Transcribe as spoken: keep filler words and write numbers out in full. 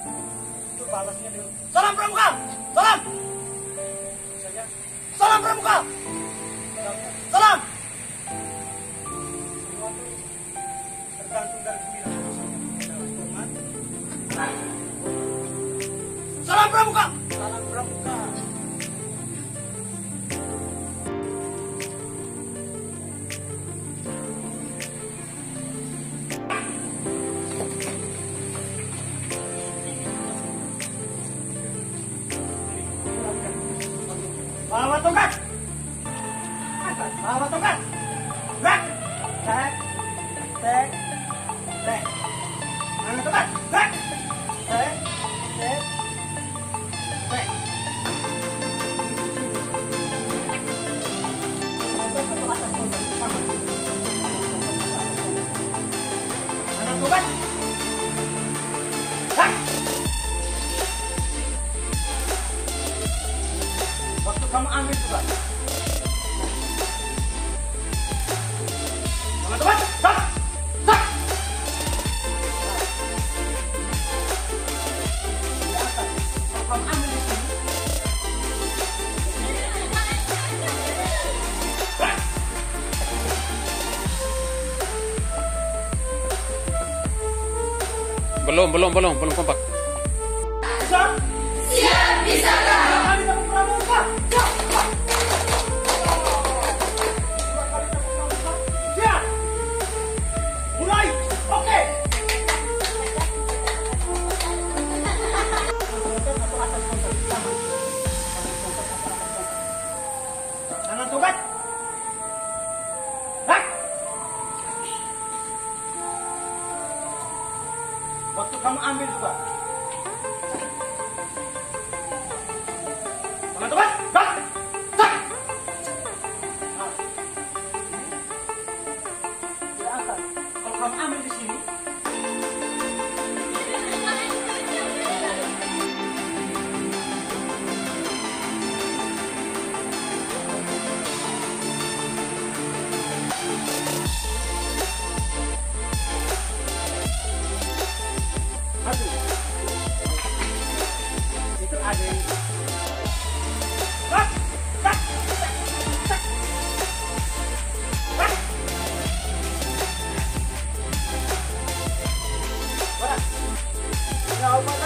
Itu balasnya dengan salam Pramuka, salam. Saya, salam Pramuka, salam. Semua itu tergantung dari pemilihan. Salam Pramuka, salam Pramuka. Bawa tongkat, bawa tongkat, back, back, back, back, mana tongkat, back, back, back, back. Mana tongkat, back. Waktu kamu ambil juga. Teman-teman, tak, tak. Kalau kamu ambil di sini. Belum, belum, belum, belum kompak. Bisa? Siap, bisa kak. Kali kamu Pramuka. Siap. Mulai. Oke. Tangan tongkat. Hah? Waktu kamu ambil juga. Teman-teman, tak, tak. Nah, tidak akan. Kalau kamu ambil di sini, satu. Itu ada yang tak, tak, tak, tak. Tak. Wah. Ya, apa?